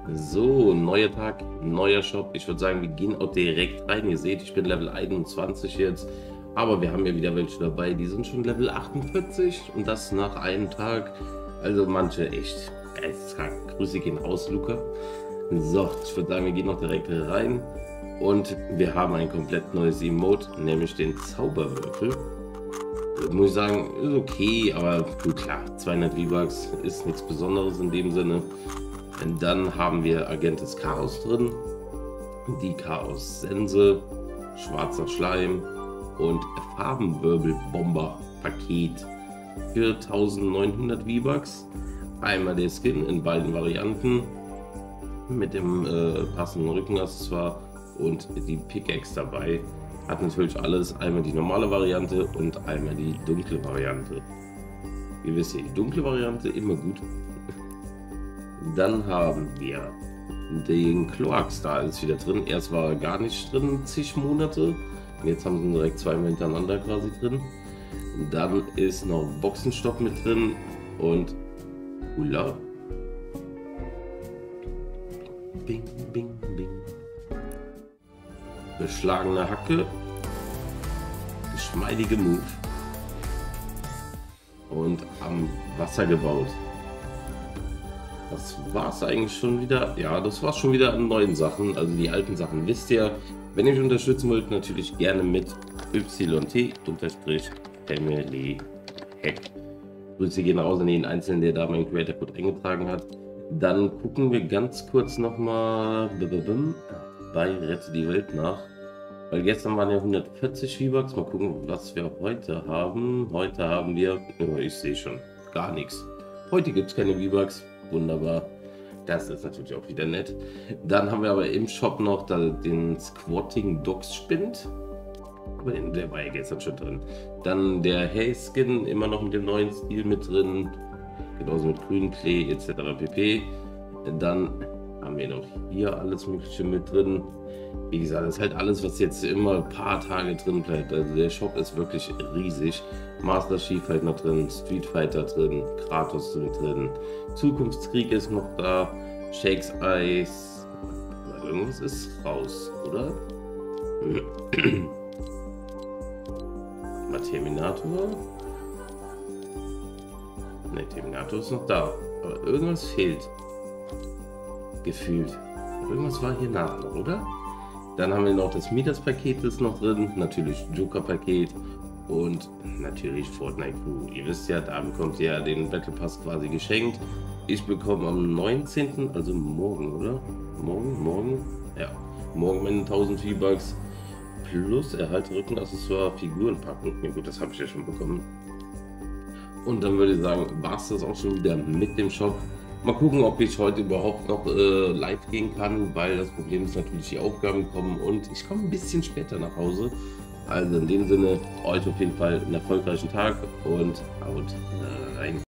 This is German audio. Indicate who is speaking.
Speaker 1: So, neuer Tag, neuer Shop. Ich würde sagen, wir gehen auch direkt rein. Ihr seht, ich bin Level 21 jetzt, aber wir haben ja wieder welche dabei, die sind schon Level 48 und das nach einem Tag. Also manche echt geisteskrank. Grüße gehen raus, Luca. So, ich würde sagen, wir gehen noch direkt rein und wir haben ein komplett neues Emote, nämlich den Zauberwürfel. Muss ich sagen, ist okay, aber gut, klar, 200 V-Bucks ist nichts Besonderes in dem Sinne. Und dann haben wir Agent des Chaos drin, die Chaos-Sense, schwarzer Schleim und Farbenwirbelbomber-Paket für 1900 V-Bucks. Einmal der Skin in beiden Varianten mit dem passenden Rückenaccessoire und die Pickaxe dabei. Hat natürlich alles, einmal die normale Variante und einmal die dunkle Variante. Ihr wisst ja, die dunkle Variante immer gut. Dann haben wir den Kloakstar ist wieder drin. Erst war er gar nicht drin, zig Monate. Und jetzt haben sie ihn direkt zweimal hintereinander quasi drin. Dann ist noch Boxenstopp mit drin und Hula. Bing, bing, bing. Beschlagene Hacke. Geschmeidige Move. Und am Wasser gebaut. Das war es eigentlich schon wieder. Ja, das war es schon wieder an neuen Sachen. Also die alten Sachen wisst ihr. Wenn ihr mich unterstützen wollt, natürlich gerne mit YT_Family Hack. Grüße gehen raus an jeden Einzelnen, der da meinen Creator Code eingetragen hat. Dann gucken wir ganz kurz nochmal bei Rette die Welt nach. Weil gestern waren ja 140 V-Bucks. Mal gucken, was wir heute haben. Heute haben wir, oh, ich sehe schon, gar nichts. Heute gibt es keine V-Bucks. Wunderbar. Das ist natürlich auch wieder nett. Dann haben wir aber im Shop noch den Squatting Dogs Spind. Der war ja gestern schon drin. Dann der Hay Skin, immer noch mit dem neuen Stil mit drin. Genauso mit grünen Klee etc. pp. Dann haben wir noch hier alles Mögliche mit drin. Wie gesagt, das ist halt alles, was jetzt immer ein paar Tage drin bleibt. Also der Shop ist wirklich riesig. Master Chief halt noch drin, Street Fighter drin, Kratos sind drin, Zukunftskrieg ist noch da, Shakes Eyes. Irgendwas ist raus, oder? Mal Terminator. Ne, Terminator ist noch da. Aber irgendwas fehlt. Gefühlt. Irgendwas war hier nach noch, oder? Dann haben wir noch das Midas-Paket ist noch drin. Natürlich Joker-Paket. Und natürlich Fortnite Crew. Ihr wisst ja, da bekommt ihr ja den Battle Pass quasi geschenkt. Ich bekomme am 19., also morgen, oder? Morgen? Ja. Morgen meine 1000 V-Bucks. Plus erhalte Rückenaccessoire, Figuren packen. Ja gut, das habe ich ja schon bekommen. Und dann würde ich sagen, war es das auch schon wieder mit dem Shop. Mal gucken, ob ich heute überhaupt noch live gehen kann, weil das Problem ist natürlich, die Aufgaben kommen und ich komme ein bisschen später nach Hause. Also in dem Sinne, euch auf jeden Fall einen erfolgreichen Tag und haut rein.